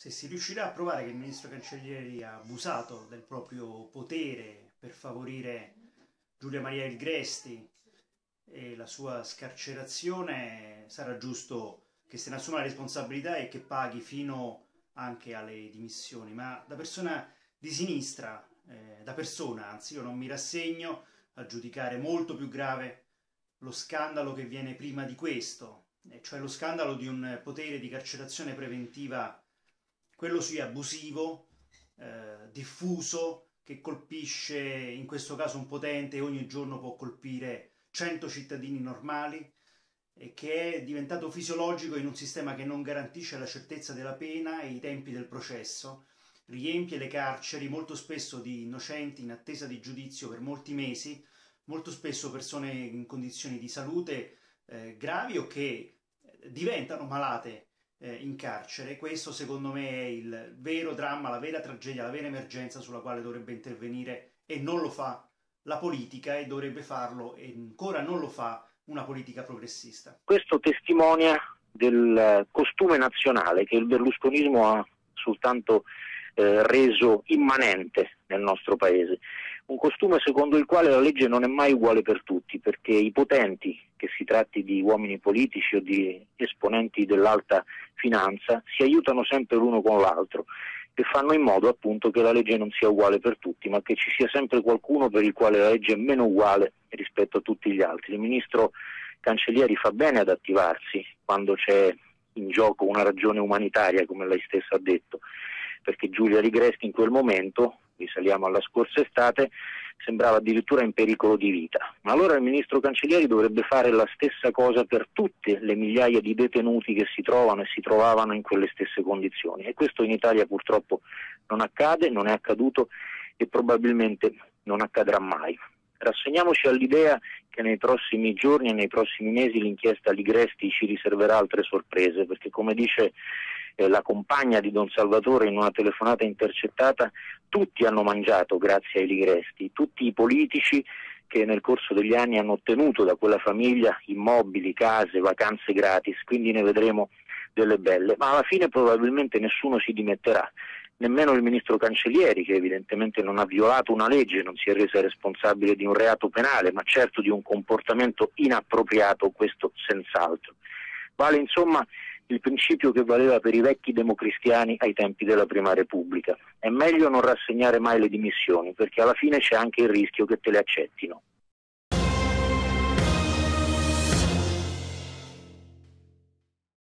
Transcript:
Se si riuscirà a provare che il ministro Cancellieri ha abusato del proprio potere per favorire Giulia Maria Ilgresti e la sua scarcerazione, sarà giusto che se ne assuma la responsabilità e che paghi fino anche alle dimissioni. Ma da persona di sinistra, da persona, anzi, io non mi rassegno a giudicare molto più grave lo scandalo che viene prima di questo, cioè lo scandalo di un potere di carcerazione preventiva, quello sì abusivo, diffuso, che colpisce in questo caso un potente e ogni giorno può colpire 100 cittadini normali, e che è diventato fisiologico in un sistema che non garantisce la certezza della pena e i tempi del processo, riempie le carceri molto spesso di innocenti in attesa di giudizio per molti mesi, molto spesso persone in condizioni di salute gravi o che diventano malate in carcere. Questo secondo me è il vero dramma, la vera tragedia, la vera emergenza sulla quale dovrebbe intervenire e non lo fa la politica, e dovrebbe farlo e ancora non lo fa una politica progressista. Questo testimonia del costume nazionale che il berlusconismo ha soltanto reso immanente nel nostro paese, un costume secondo il quale la legge non è mai uguale per tutti, perché i potenti, che si tratti di uomini politici o di esponenti dell'alta finanza, si aiutano sempre l'uno con l'altro e fanno in modo appunto che la legge non sia uguale per tutti, ma che ci sia sempre qualcuno per il quale la legge è meno uguale rispetto a tutti gli altri. Il ministro Cancellieri fa bene ad attivarsi quando c'è in gioco una ragione umanitaria, come lei stessa ha detto, perché Giulia Ligresti in quel momento, risaliamo alla scorsa estate, sembrava addirittura in pericolo di vita. Ma allora il ministro Cancellieri dovrebbe fare la stessa cosa per tutte le migliaia di detenuti che si trovano e si trovavano in quelle stesse condizioni, e questo in Italia purtroppo non accade, non è accaduto e probabilmente non accadrà mai. Rassegniamoci all'idea che nei prossimi giorni e nei prossimi mesi l'inchiesta Ligresti ci riserverà altre sorprese, perché come dice la compagna di Don Salvatore in una telefonata intercettata, tutti hanno mangiato grazie ai Ligresti, tutti i politici che nel corso degli anni hanno ottenuto da quella famiglia immobili, case, vacanze gratis, quindi ne vedremo delle belle, ma alla fine probabilmente nessuno si dimetterà, nemmeno il ministro Cancellieri, che evidentemente non ha violato una legge, non si è resa responsabile di un reato penale, ma certo di un comportamento inappropriato, questo senz'altro. Vale insomma il principio che valeva per i vecchi democristiani ai tempi della Prima Repubblica: è meglio non rassegnare mai le dimissioni, perché alla fine c'è anche il rischio che te le accettino.